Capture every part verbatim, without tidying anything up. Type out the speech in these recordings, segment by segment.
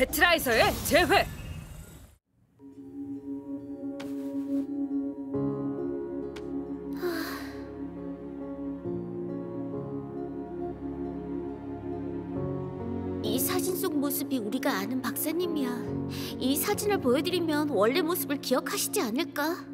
페트라에서의 재회! 이 사진 속 모습이 우리가 아는 박사님이야. 이 사진을 보여드리면 원래 모습을 기억하시지 않을까?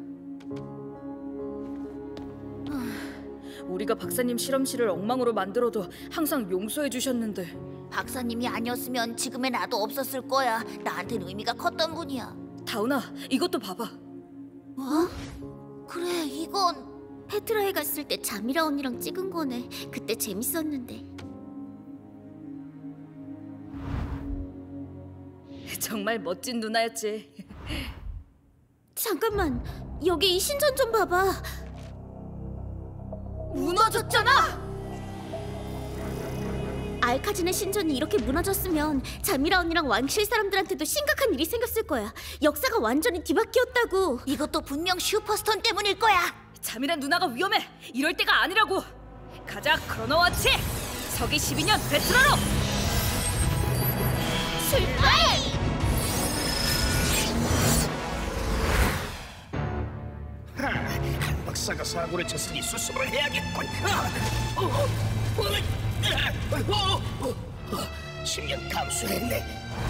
우리가 박사님 실험실을 엉망으로 만들어도 항상 용서해 주셨는데. 박사님이 아니었으면 지금의 나도 없었을 거야. 나한텐 의미가 컸던 분이야. 다운아, 이것도 봐봐. 뭐? 그래, 이건 페트라에 갔을 때 자미라 언니랑 찍은 거네. 그때 재밌었는데. 정말 멋진 누나였지. 잠깐만, 여기 이 신전 좀 봐봐. 무너졌잖아! 알카진의 신전이 이렇게 무너졌으면 자미라 언니랑 왕실 사람들한테도 심각한 일이 생겼을 거야. 역사가 완전히 뒤바뀌었다고. 이것도 분명 슈퍼스톤 때문일 거야. 자미라 누나가 위험해. 이럴 때가 아니라고. 가자, 크로노워치! 서기 십이 년 베트라로! 출발! 한 박사가 사고를 쳤으니 수습을 해야겠군. 어, 어, 어, 어, 어, 어, 십 년 감수했네.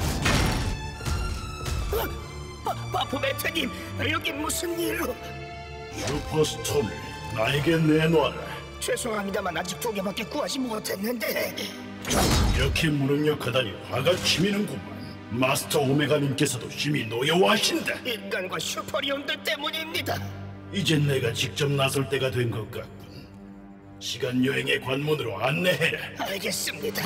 어, 어, 바포메트님, 여기 무슨 일로? 슈퍼스톤을 나에게 내놔라. 죄송합니다만 아직 두 개밖에 구하지 못했는데. 이렇게 무능력하다니 화가 치미는구만. 마스터 오메가님께서도 심히 노여워하신다. 인간과 슈퍼리온들 때문입니다. 이젠 내가 직접 나설 때가 된 것 같군. 시간 여행의 관문으로 안내해라. 알겠습니다.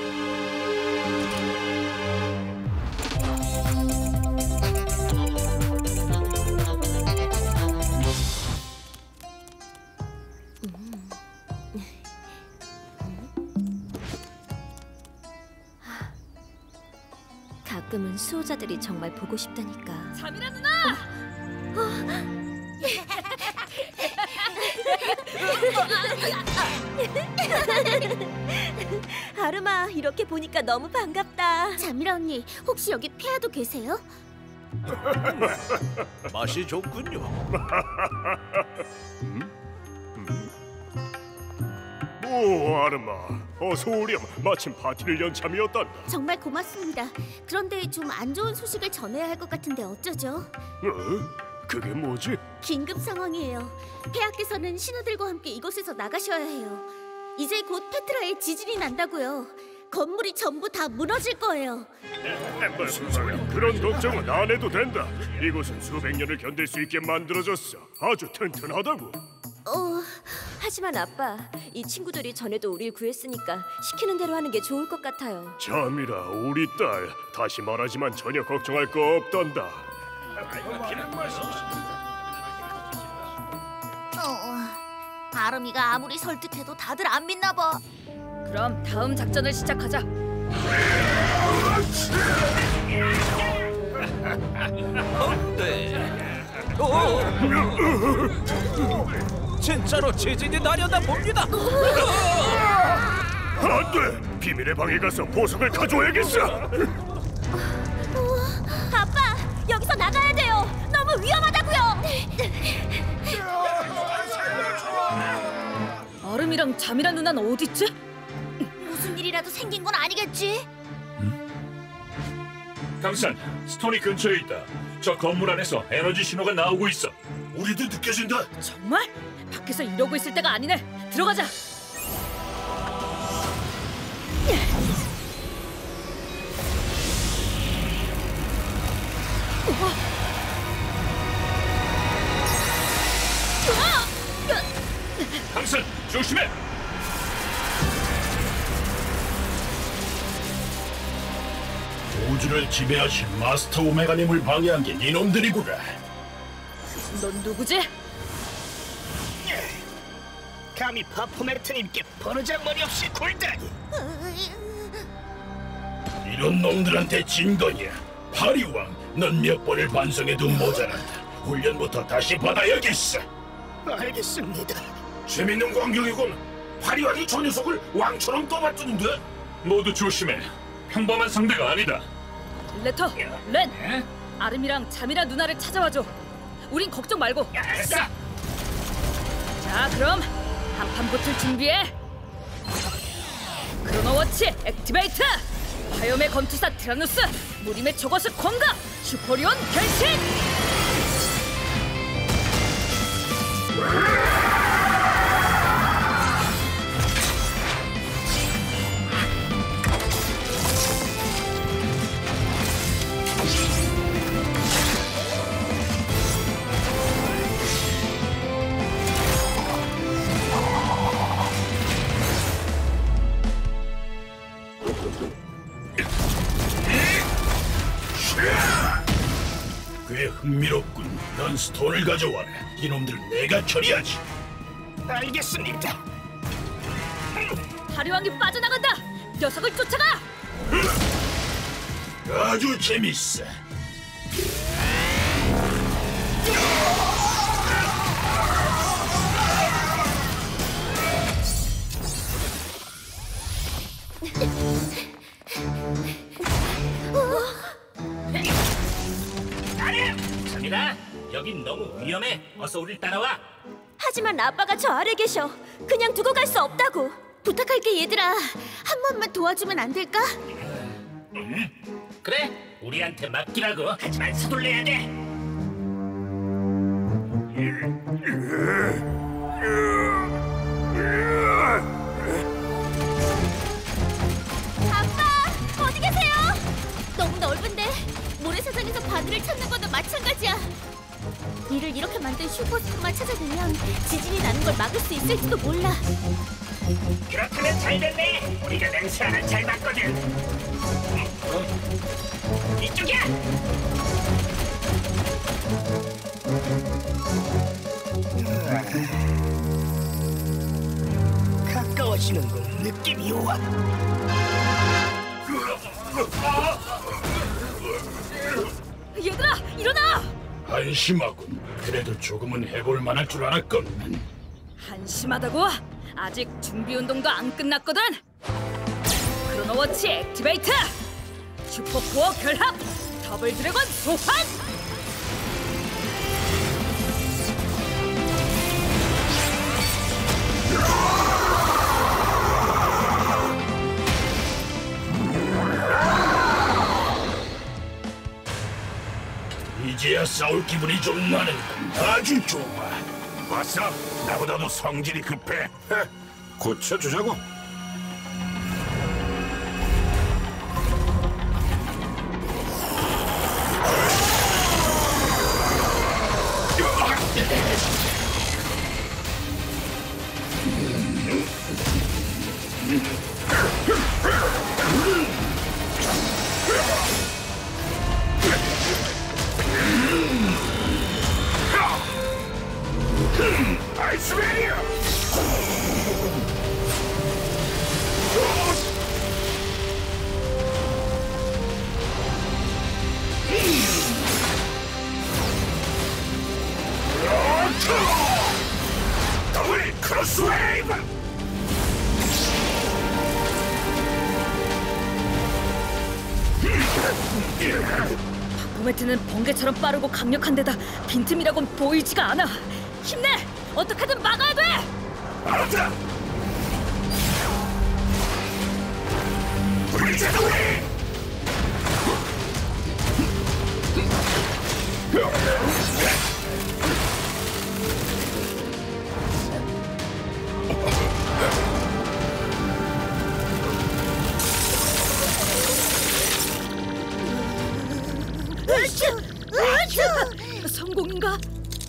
가끔은 수호자들이 정말 보고 싶다니까. 자미라 누나! 어? 어? 아르마, 이렇게 보니까 너무 반갑다. 자미라 언니, 혹시 여기 폐하도 계세요? 맛이 좋군요. 음? 음? 오, 아르마, 어서 오렴. 마침 파티를 연 참이었단다. 정말 고맙습니다. 그런데 좀 안 좋은 소식을 전해야 할 것 같은데 어쩌죠? 어? 그게 뭐지? 긴급 상황이에요. 폐하께서는 신하들과 함께 이곳에서 나가셔야 해요. 이제 곧 페트라에 지진이 난다고요. 건물이 전부 다 무너질 거예요. 무슨 소리? 그런 걱정은 안 해도 된다. 이곳은 수백 년을 견딜 수 있게 만들어졌어. 아주 튼튼하다고. 어... 하지만 아빠, 이 친구들이 전에도 우릴 구했으니까 시키는 대로 하는 게 좋을 것 같아요. 자미라, 우리 딸. 다시 말하지만 전혀 걱정할 거 없단다. 어... 아름이가 아무리 설득해도 다들 안 믿나 봐. 그럼 다음 작전을 시작하자. 네. 진짜로 지진이 나려다 봅니다. 안 돼! 비밀의 방에 가서 보석을 가져와야겠어! 아빠, 여기서 나가야 돼요. 너무 위험하다고요. 아름이랑 자미라 누나는 어딨지? 무슨 일이라도 생긴 건 아니겠지? 강산, 스톤이 근처에 있다. 저 건물 안에서 에너지 신호가 나오고 있어. 우리도 느껴진다. 정말? 밖에서 이러고 있을 때가 아니네. 들어가자. 강산, 조심해. 우주를 지배하신 마스터 오메가님을 방해한 게 이놈들이구나. 넌 누구지? 감히 바포메트님께 버르장머리 없이 굴다니. 이런 놈들한테 진 거냐? 파리왕, 넌 몇 번을 반성해도 모자란다. 훈련부터 다시 받아야겠어. 알겠습니다. 재밌는 광경이군. 파리왕이 저 녀석을 왕처럼 떠받드는데? 모두 조심해. 평범한 상대가 아니다. 레터, 렌, 아름이랑 잠이라 누나를 찾아와줘. 우린 걱정 말고. 알았어. 자, 그럼 한판 붙을 준비해. 크로노워치 액티베이트! 화염의 검투사 티라누스, 무림의 초거스 콩가, 슈퍼리온 변신! 꽤 흥미롭군. 넌 스톤을 가져와라. 이놈들은 내가 처리하지. 알겠습니다. 하리왕이 빠져나간다! 녀석을 쫓아가! 아주 재밌어. 아니, 잠이라. 여긴 너무 위험해. 어서 우릴 따라와. 하지만 아빠가 저 아래 계셔. 그냥 두고 갈 수 없다고. 부탁할게 얘들아. 한 번만 도와주면 안 될까? 그래, 우리한테 맡기라고. 하지만 서둘러야 돼. 아빠 어디 계세요? 너무 넓은데 모래사장에서 바늘을 찾는 것도 마찬가지야. 이를 이렇게 만든 슈퍼스톤만 찾아내면 지진이 나는 걸 막을 수 있을지도 몰라. 그렇다면 잘 됐네. 우리가 냄새 하나 잘 맡거든. 어? 이쪽이야. 가까워지는군. 느낌이 와. 얘들아, 일어나! 한심하군. 그래도 조금은 해볼 만할 줄 알았건만. 한심하다고? 아직 준비 운동도 안 끝났거든. 크로노워치 액티베이트! 슈퍼코어 결합! 더블 드래곤 소환! 이제야 싸울 기분이 좀 나는군. 아주 좋아. 왔어? 나보다도 성질이 급해. 고쳐주자고. 아이스베리아! 더블 크로스웨이브! 바포메트는 번개처럼 빠르고 강력한 데다 빈틈이라곤 보이지가 않아. 힘내! 어떻게든 막아야 돼! 알았다! 불자동이! 성공인가?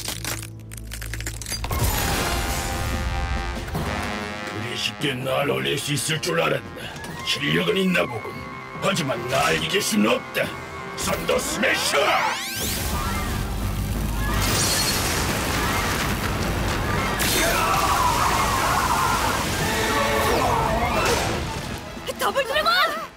그리 쉽게 날 올릴 수 있을 줄 알았나. 실력은 있나 보군. 하지만 날 이길 수는 없다. 썬더 스매셔! 더블 드래곤!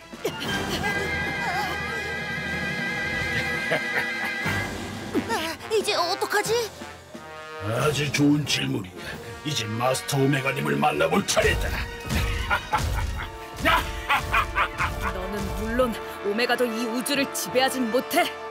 이제 어떡하지? 아주 좋은 질문이야. 이제 마스터 오메가님을 만나볼 차례다. 너는 물론 오메가도 이 우주를 지배하진 못해.